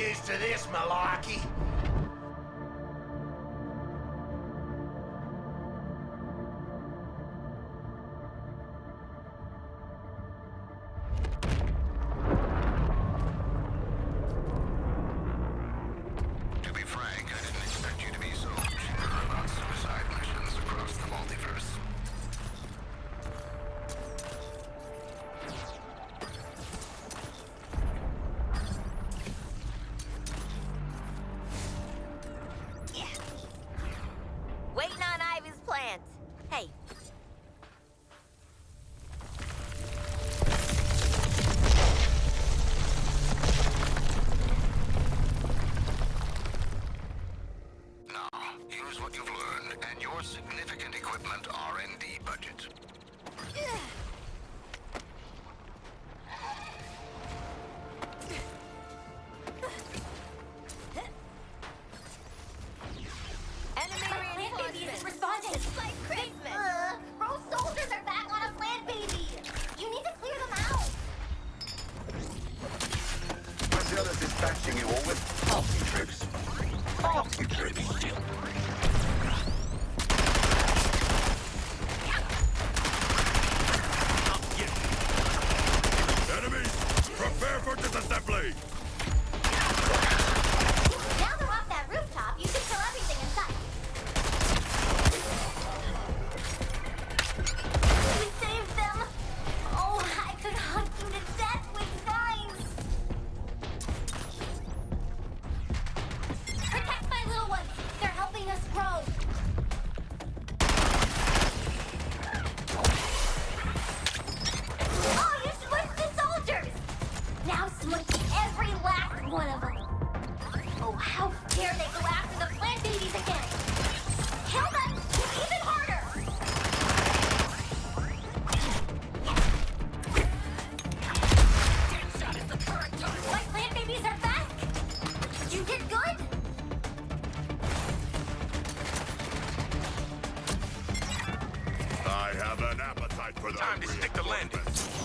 used to this malarkey. To be frank, I didn't expect you to be so sure about suicide missions across the multiverse. Waiting on Ivy's plans. Hey. Now, use what you've learned and your significant equipment R&D budget. Enemy Plant Baby isn't reinforcements. responding. It's like Christmas. Rose soldiers are back on a Plant Baby. You need to clear them out. Marcellus is dispatching you all with party troops. Party troops. Enemies, prepare for disassembly! Now they're off that rooftop, you can kill everything in sight. We saved them. Oh, I could hunt you to death with knives. Protect my little ones. They're helping us grow. Oh, you smushed the soldiers. Now smush every last one of them. Oh, how dare they go after the Plant Babies again! Kill them even harder! My Plant Babies are back! You did good! I have an appetite for the Time to stick the landing.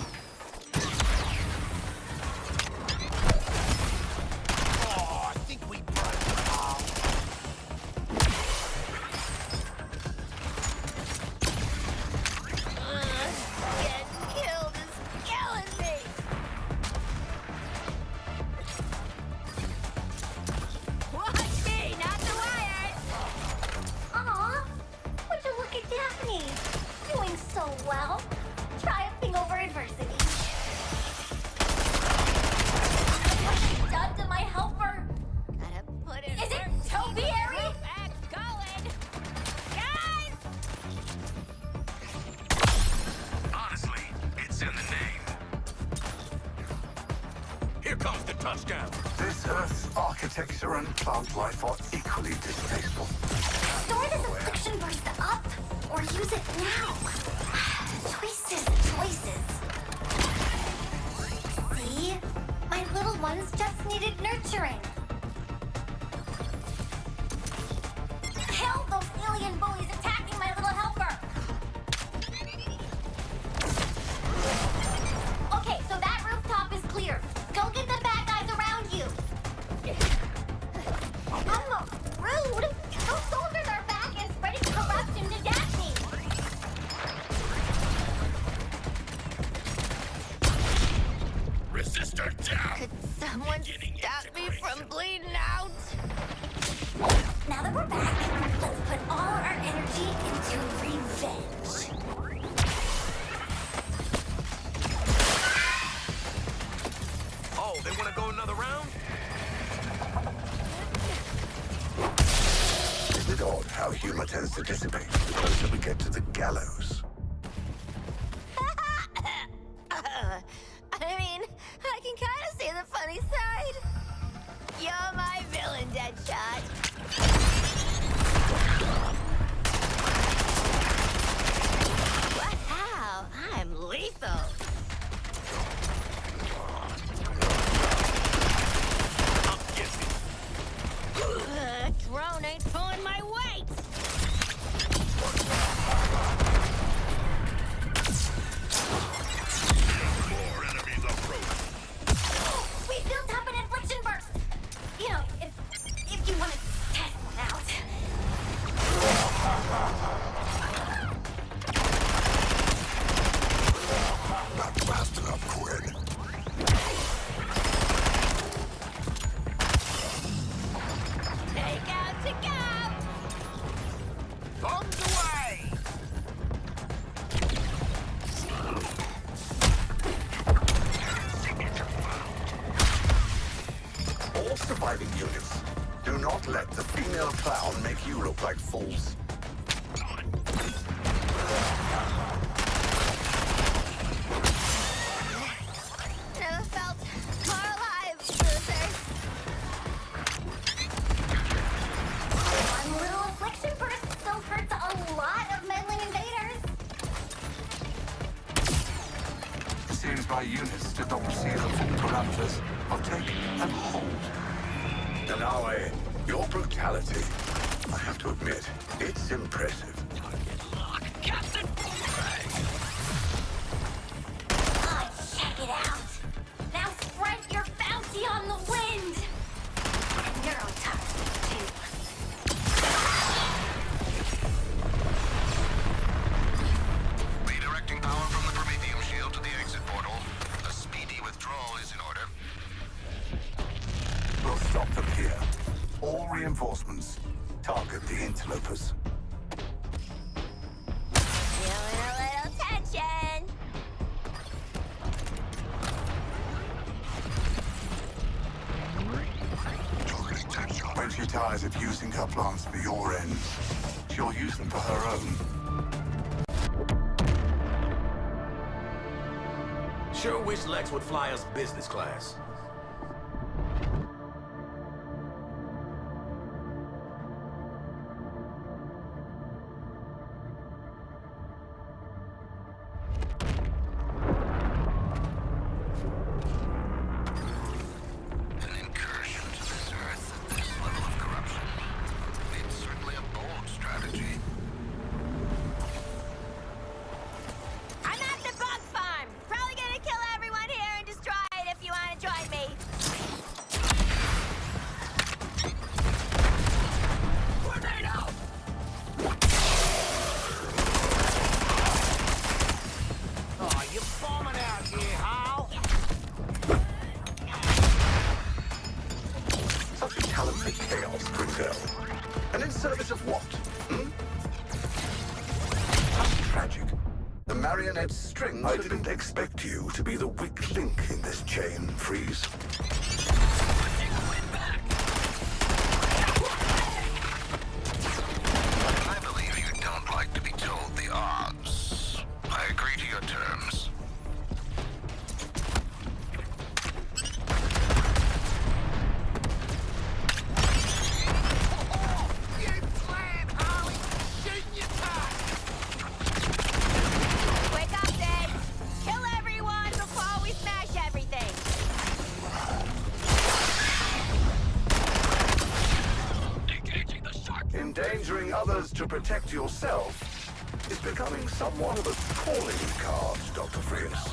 Oh, I think we broke the hull. Getting killed is killing me. Watch me, not the wire. Aw, would you look at Daphne? Doing so well. Triumphing over adversity. What's she done to my helper? Gotta put it. Is it topiary? Back going. Guys! Honestly, it's in the name. Here comes the touchdown. This Earth's architecture and plant life are equally distasteful. Store this affliction burst up, or use it now. Choices, choices. See? My little ones just needed nurturing. Kill those alien bullies attacking my little helper. Okay, so that rooftop is clear. Go get the bad guys around you. Emma, rude! Those soldiers are back and spreading corruption to Daphne! Resistor down. Could someone stop me from bleeding out? Now that we're back, let's put all our energy into revenge. Oh, they want to go another round? Is it odd how humor tends to dissipate the closer we get to the gallows? I mean, I can kind of see the funny side. You're my villain, Deadshot. Wow, I'm lethal. I'm guessing. Drone ain't pulling my weight. More enemies approach. We built up an infliction burst! surviving units. Do not let the female clown make you look like fools. Never felt more alive, losers. One little affliction burst still hurts a lot of meddling invaders. It seems my units did not receive the full parameters of take and hold. Danae, your brutality, I have to admit, it's impressive. Oh, check it out. Now spread your bounty on the wind. Neurotoxin, too. Redirecting power from the Prometheum shield to the exit portal. A speedy withdrawal is in order. We'll stop them here. All reinforcements target the interlopers. Feeling a little tension. When she tires of using her plants for your ends, she'll use them for her own. Sure wish Lex would fly us business class. An incursion to this Earth at this level of corruption. It's certainly a bold strategy. I'm at the bug farm. Probably gonna kill everyone here and destroy it if you want to join me. Oh, you bombing out here, Hal? Such a talented chaos, Grinzel. And in service of what? How tragic. The marionette strings... I didn't expect you to be the weak link in this chain, Freeze. I believe you don't like to be told the odds. I agree to your terms. Quick update. Kill everyone before we smash everything. Endangering others to protect yourself is becoming somewhat of a calling card, Dr. Freeze.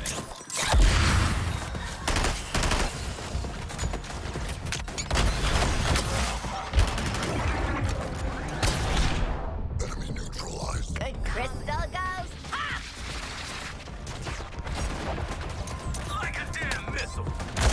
Enemy neutralized. Good crystal ghost. Ha! Like a damn missile.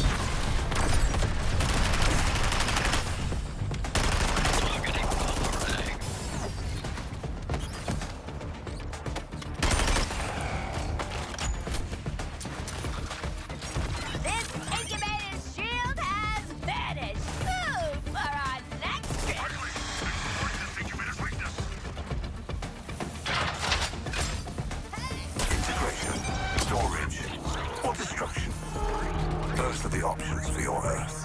This incubator's shield has vanished. Ooh, for our next trip. Integration, storage, or destruction. Those are the options for your Earth.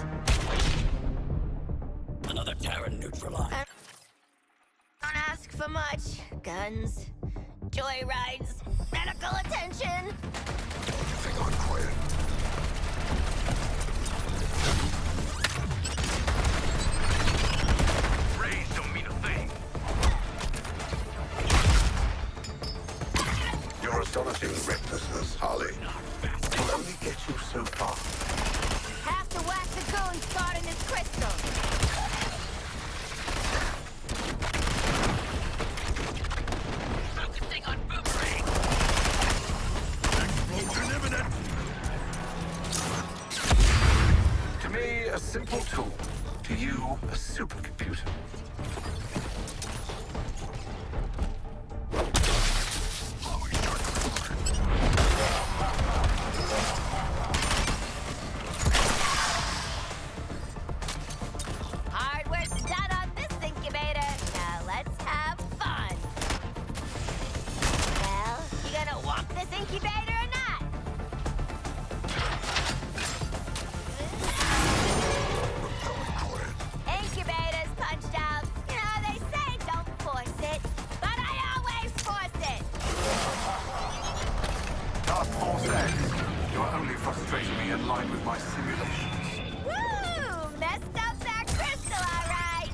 Another Terran neutralized. Don't ask for much. Guns, joyrides, medical attention. Hang on, quiet. Raise don't mean a thing. Your astonishing recklessness, Harley, will only get you so far. Have to whack the goons guarding this crystal. Focusing on Boomerang. Explosion imminent. To me, a simple tool. To you, a supercomputer. this incubator or not? Incubator's punched out. You know, they say don't force it, but I always force it. Task Force X, you are only frustrating me in line with my simulations. Woo! Messed up that crystal, all right.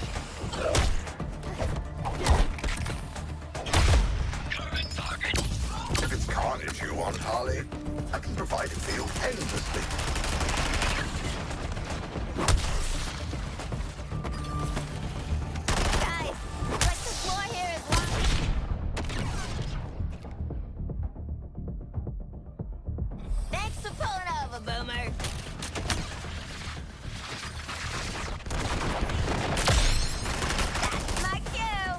If it's carnage you want, Harley, I can provide it for you endlessly. Guys, looks like the floor here is long. Thanks for pulling over, Boomer. That's my cue.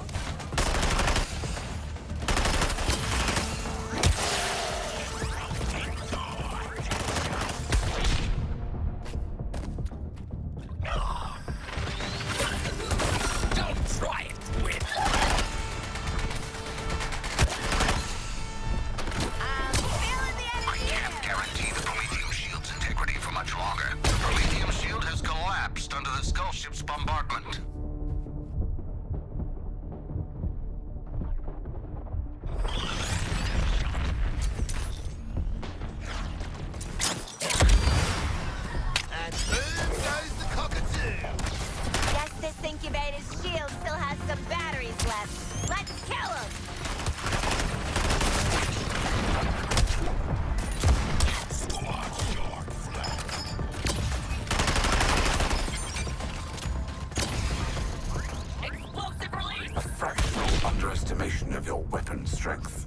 Don't try it, Wit. I'm feeling the I energy. can't guarantee the Prometheum shield's integrity for much longer. The Prometheum shield has collapsed under the Skull ship's bombardment. And boom goes the cockatoo. Guess this incubator's shield still has some batteries left. Let's kill him. Explosive release! A fractional underestimation of your weapon strength.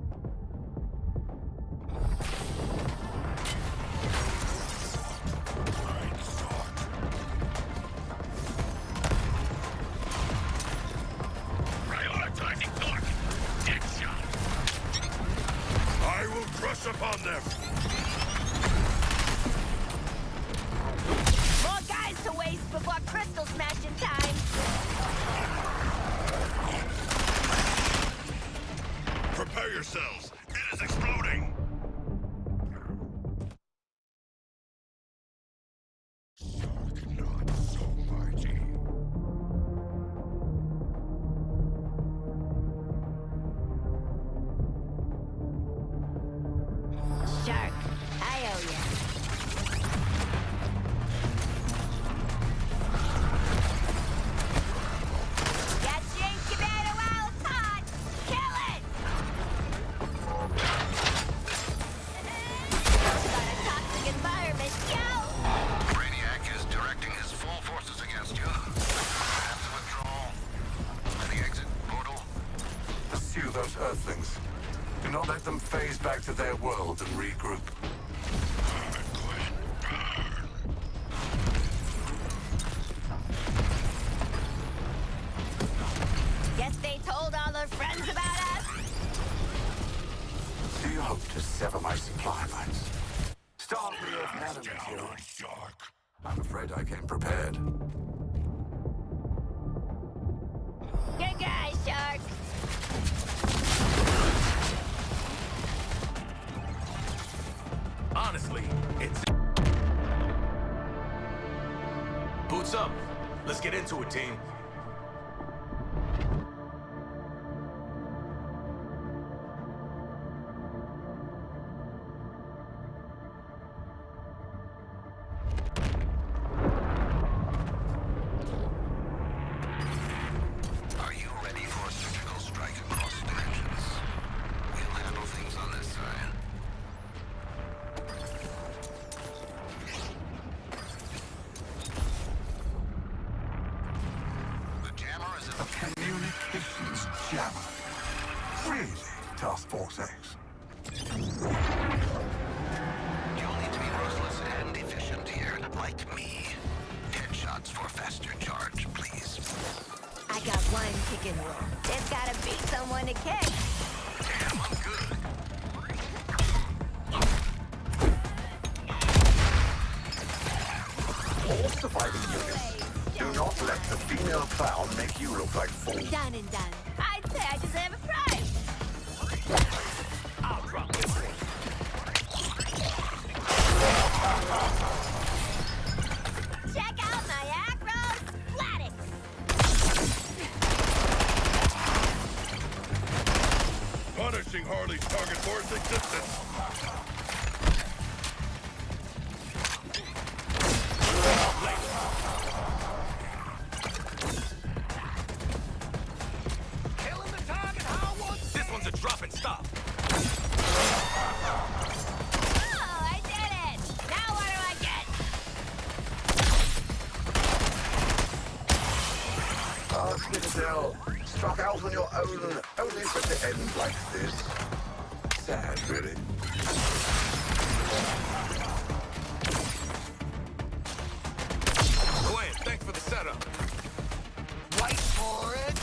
Prioritizing thought. Headshot. I will crush upon them. More guys to waste before crystal smashing time. Prepare yourselves. It is exploding. Not so mighty. Shark, I owe you. Get your incubator while it's hot. Kill it! Got a toxic environment, yo! Brainiac is directing his full forces against you. Perhaps withdrawal. To the exit portal. Pursue those Earthlings. Do not let them phase back to their world and regroup. Guess they told all their friends about us? Do you hope to sever my supply lines? Start me of nanomaterial. Shark. I'm afraid I came prepared. Good guy, Shark. Honestly, it's... Boots up. Let's get into it, team. Are you ready for a surgical strike across dimensions? We'll handle things on this side. The jammer is in the... Communications jammer. Really, Task Force X? You'll need to be ruthless and efficient here, like me. Headshots for faster charge, please. I got one kicking roll. It's gotta beat someone to kick. Damn, I'm good. All surviving units, do not let the female clown make you look like fools. Done and done. I'd say I deserve a prize. I'll drop for its existence. Killing the target, Howard! This one's a drop and stop. Oh, I did it! Now what do I get? Ah, Citadel, struck out on your own, only for it to end like this. Sad, really. Gwen, thanks for the setup. Wait for it!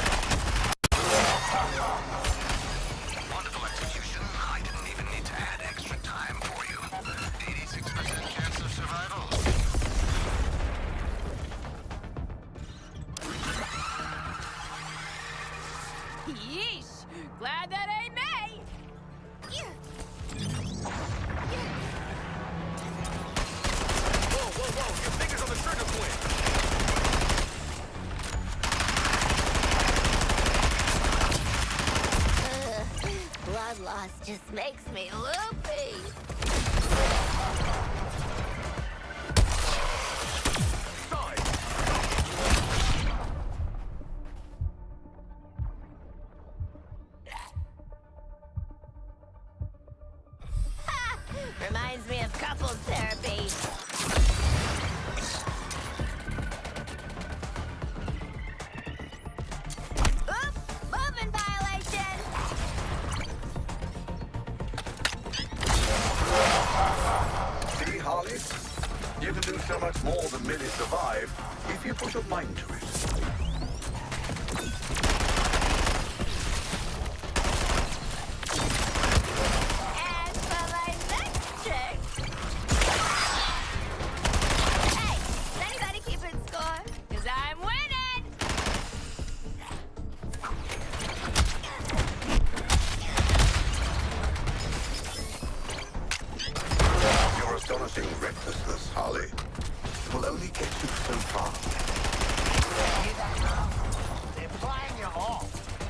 Wonderful execution. I didn't even need to add extra time for you. 86% chance of survival. Yeesh! Glad that ain't me! Whoa, whoa, whoa. Your fingers on the trigger, Gwen. Blood loss just makes me loopy. Side. Ha! Reminds me of couples therapy. Oop! Moving violation! See, Harley? You can do so much more than merely survive if you put your mind to it. And for my next trick... Hey! Is anybody keeping score? 'Cause I'm winning! Your astonishing recklessness, Harley, will only get you so far. Hear that now? They're playing you off.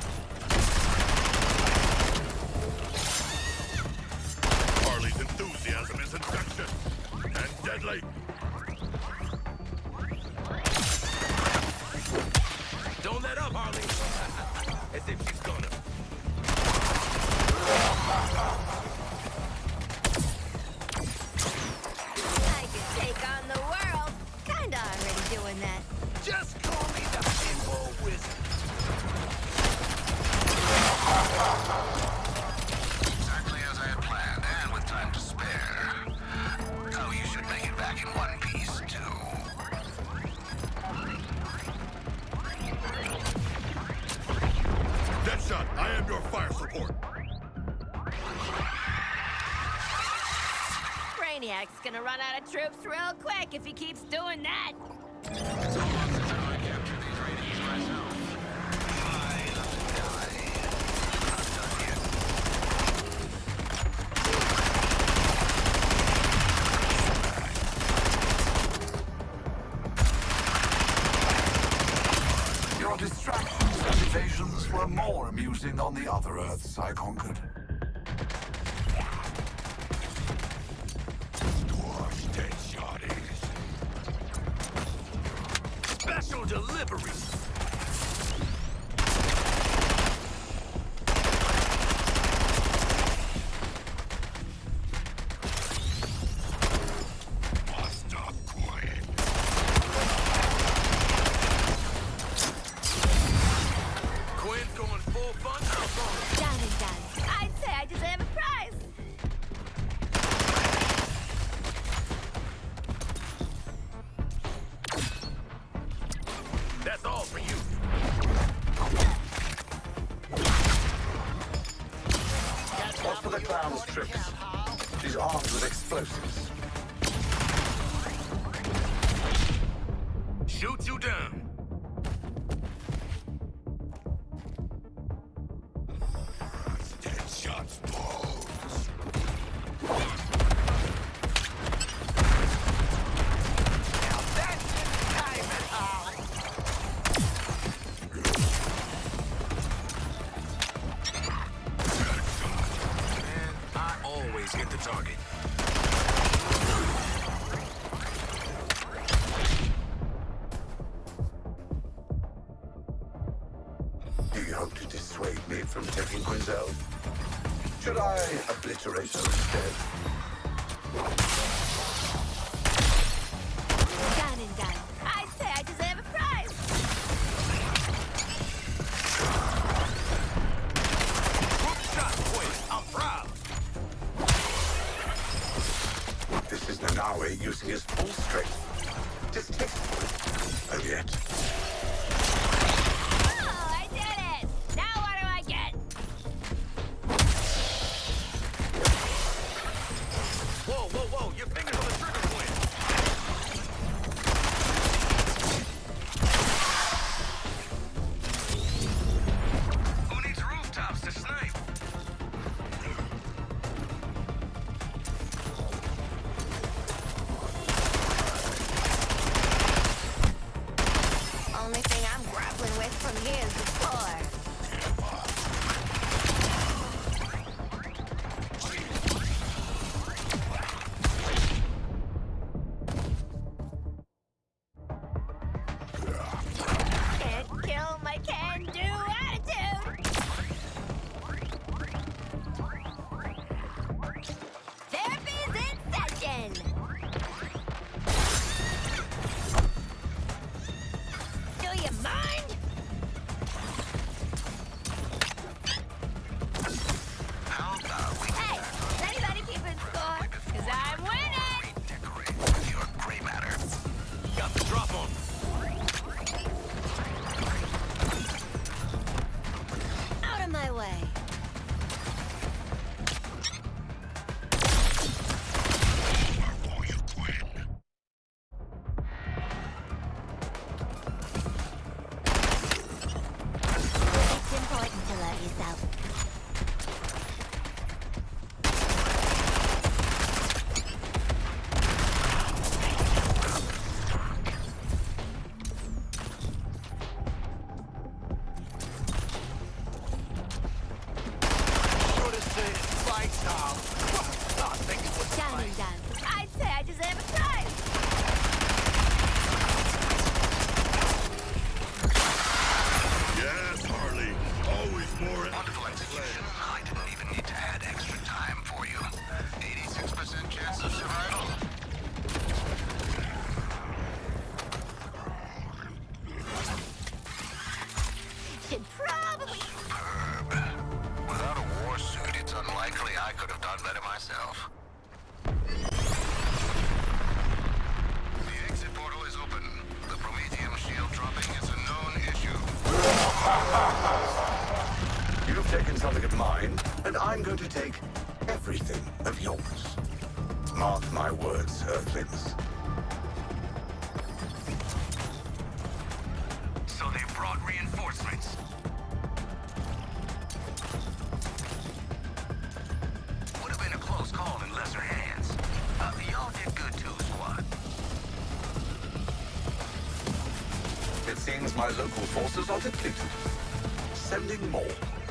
Harley's enthusiasm is infectious and deadly. Don't let up, Harley. As if she's gonna. I could take on the world. Kinda already doing that. Just call me the pinball wizard. Exactly as I had planned, and with time to spare. Oh, you should make it back in one piece, too. Deadshot, I am your fire support. Brainiac's gonna run out of troops real quick if he keeps doing that. It's a long since I captured these ratings myself. I love to die. Not done yet. Your distractions and evasions were more amusing on the other Earths I conquered. Squash Deadshotties. Special delivery. Must not quit. Gwen's going full fun house on her. Done and done. I'd say I deserve a prize. That's all for you. What's for the clown's tricks? She's armed with explosives. Shoot you down. Deadshot's balls. Now that's entertainment, Harley. always hit the target. Do you hope to dissuade me from taking Quinzel? Should I obliterate her instead? Done and done. I'd say I deserve a prize. Group shot, Quinn. I'm proud. This is Nanaue using his full strength. Distasteful, and yet. Oh, I did it! Now what do I get? Whoa, whoa, whoa. Your fingers on the trigger, Quinn. Who needs rooftops to snipe? Only thing I'm grappling with from here is the floor. Can't kill my can-do attitude! Therapy's in session! Do you mind? How about we Hey, is anybody keeping score? 'Cause I'm winning! decorate your gray matter? Got the drop on. Out of my way. For you, Quinn. It's important to love yourself. Should have said lights out. I think it was Done and done. I'd say I deserve a prize. Yes, Harley. Always more. Wonderful execution. I didn't even need to add extra time for you. 86% chance of survival. Should probably... Superb. Without a war suit, it's unlikely I could have done better myself. The exit portal is open. The Prometheum shield dropping is a known issue. You've taken something of mine, and I'm going to take everything of yours. Mark my words, Earthlings. So they brought reinforcements. Would have been a close call in lesser hands. Y'all did good too, squad. It seems my local forces are depleted. Sending more.